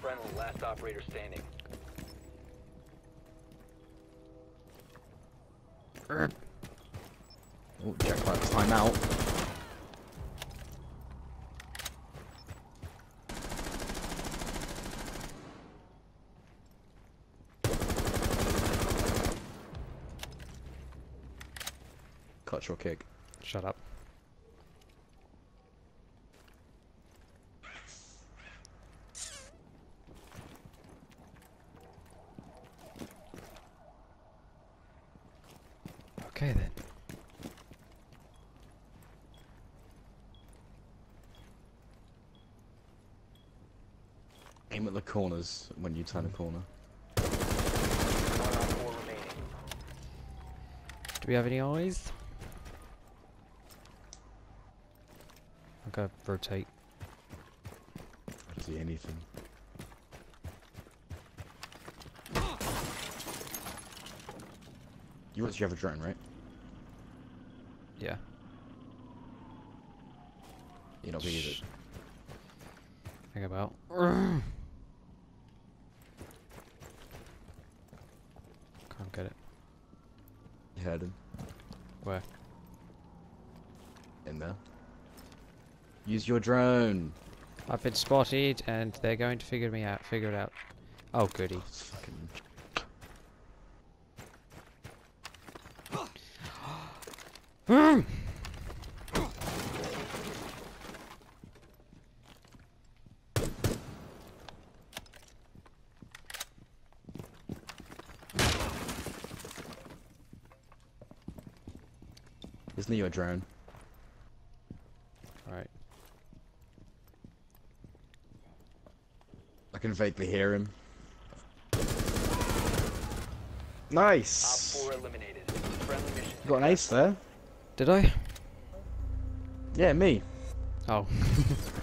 friendly, last operator standing. Oh, check that time out. Clutch or kick. Shut up. Okay then. Aim at the corners when you turn a corner. 1 on 4 remaining. Do we have any eyes? I'm gonna rotate. I don't see anything. You realize you have a drone, right? Yeah. You're not gonna use it. Think about. Can't get it. You heard him. Where? In there. Use your drone. I've been spotted, and they're going to figure me out. Figure it out. Oh, goody. It's fucking... Isn't he your drone? Right. I can vaguely hear him. Op Nice! 4 eliminated. Friendly mission. You got an ace there? Did I? Yeah, me. Oh.